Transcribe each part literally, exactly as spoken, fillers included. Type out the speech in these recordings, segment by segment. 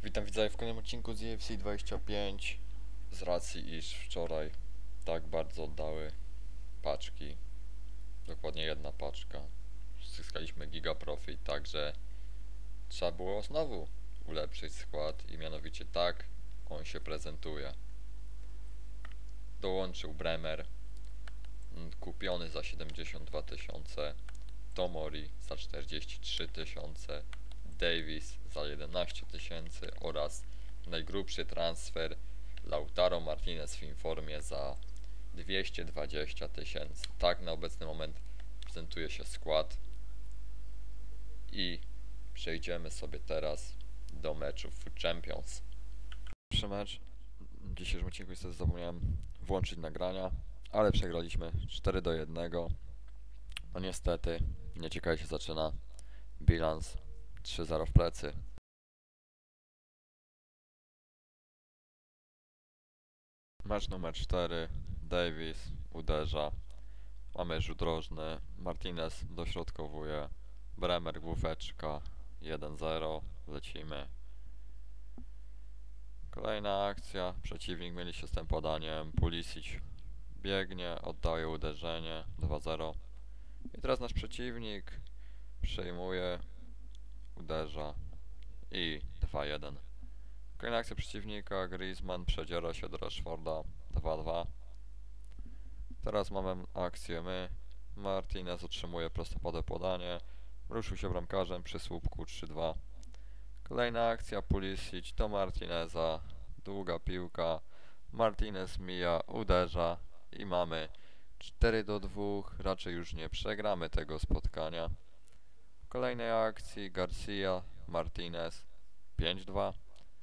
Witam widzowie w kolejnym odcinku z U F C dwadzieścia pięć. Z racji iż wczoraj tak bardzo oddały paczki, dokładnie jedna paczka, zyskaliśmy giga profit, także trzeba było znowu ulepszyć skład i mianowicie tak on się prezentuje. Dołączył Bremer, kupiony za siedemdziesiąt dwa tysiące, Tomori za czterdzieści trzy tysiące, Davis za jedenaście tysięcy oraz najgrubszy transfer Lautaro Martinez w informie za dwieście dwadzieścia tysięcy. Tak na obecny moment prezentuje się skład i przejdziemy sobie teraz do meczów Food Champions. Pierwszy mecz. W dzisiejszym odcinku niestety zapomniałem włączyć nagrania, ale przegraliśmy cztery do jednego. No niestety, nieciekawie się zaczyna. Bilans trzy zero w plecy. Mecz numer cztery. Davis uderza. Mamy rzut rożny. Martinez dośrodkowuje. Bremer główeczka. jeden zero. Lecimy. Kolejna akcja. Przeciwnik myli się z tym podaniem. Pulisic biegnie, oddaje uderzenie. dwa zero. I teraz nasz przeciwnik przejmuje, uderza i dwa jeden. Kolejna akcja przeciwnika. Griezmann przedziera się do Rashforda. dwa dwa. Teraz mamy akcję my. Martinez otrzymuje prostopadłe podanie. Ruszył się bramkarzem przy słupku trzy dwa. Kolejna akcja. Pulisic do Martineza. Długa piłka. Martinez mija, uderza i mamy cztery do dwóch. Raczej już nie przegramy tego spotkania. W kolejnej akcji Garcia, Martinez pięć dwa.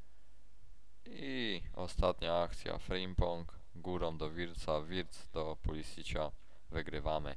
I ostatnia akcja. Frimpong górą do Wirtza, Wirtz do Pulisicia. Wygrywamy.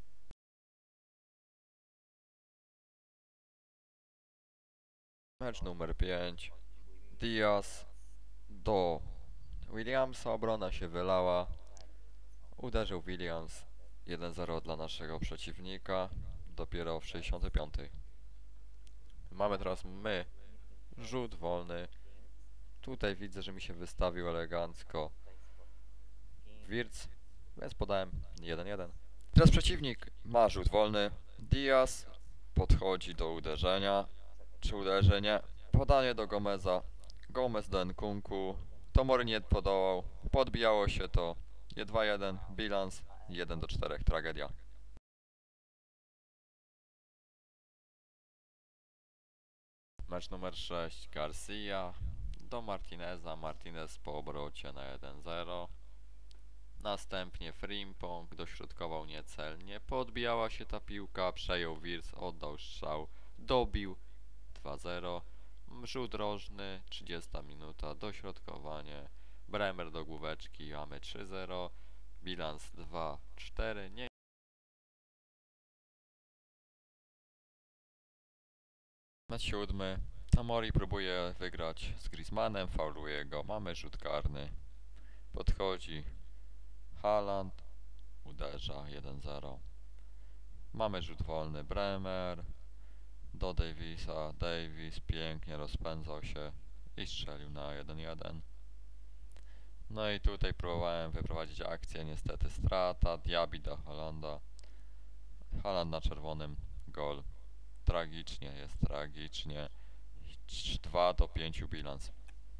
Mecz numer pięć. Diaz do Williamsa, obrona się wylała. Uderzył Williams. jeden zero dla naszego przeciwnika. Dopiero w sześćdziesiątej piątej. Mamy teraz my. Rzut wolny. Tutaj widzę, że mi się wystawił elegancko Wirtz, więc podałem jeden jeden. Teraz przeciwnik ma rzut wolny. Diaz podchodzi do uderzenia. Czy uderzenie? Podanie do Gomeza. Gomez do Nkunku. Tomori nie podołał. Podbijało się to. dwa jeden. Bilans jeden do czterech. Tragedia. Mecz numer sześć. Garcia do Martineza. Martinez po obrocie na jeden zero. Następnie Frimpong dośrodkował niecelnie. Podbijała się ta piłka. Przejął Wirtz. Oddał strzał. Dobił. dwa zero. Rzut rożny. trzydziesta minuta. Dośrodkowanie. Bremer do główeczki. Mamy trzy zero. Bilans dwa cztery. Nie. Mecz siódmy. Tomori próbuje wygrać z Griezmannem. Fauluje go. Mamy rzut karny. Podchodzi Haaland. Uderza jeden zero. Mamy rzut wolny. Bremer do Davisa. Davis pięknie rozpędzał się i strzelił na jeden jeden. No i tutaj próbowałem wyprowadzić akcję, niestety strata. Diaby do Haalanda. Haaland na czerwonym, gol. Tragicznie jest, tragicznie. dwa do pięciu bilans.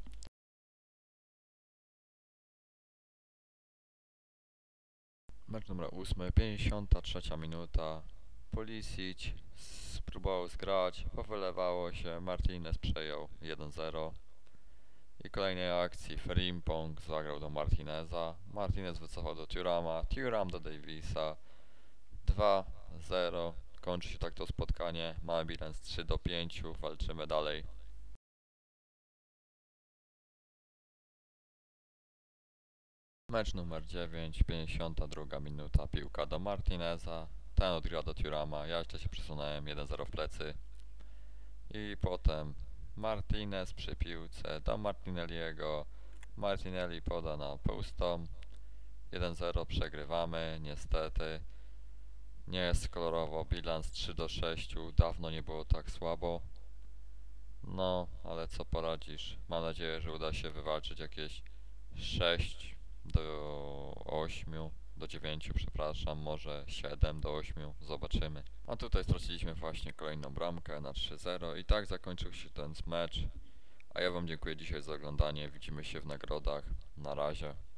Mecz numer ósmy, pięćdziesiąta trzecia minuta. Pulisic spróbował zgrać, powylewało się, Martinez przejął jeden zero. I kolejnej akcji Frimpong zagrał do Martineza. Martinez wycofał do Thurama, Thuram do Davisa. dwa zero. Kończy się tak to spotkanie. Mamy bilans trzy do pięciu. Walczymy dalej. Mecz numer dziewięć, pięćdziesiąta druga minuta. Piłka do Martineza. Ten odgrywa do Thurama. Ja jeszcze się przesunąłem jeden zero w plecy. I potem Martinez przy piłce do Martinelliego. Martinelli poda na pustą. jeden zero. Przegrywamy. Niestety nie jest kolorowo. Bilans trzy do sześciu. Dawno nie było tak słabo. No, ale co poradzisz? Mam nadzieję, że uda się wywalczyć jakieś sześć do ośmiu, do dziewięciu, przepraszam, może siedem do ośmiu, zobaczymy. A tutaj straciliśmy właśnie kolejną bramkę na trzy zero i tak zakończył się ten mecz. A ja wam dziękuję dzisiaj za oglądanie, widzimy się w nagrodach, na razie.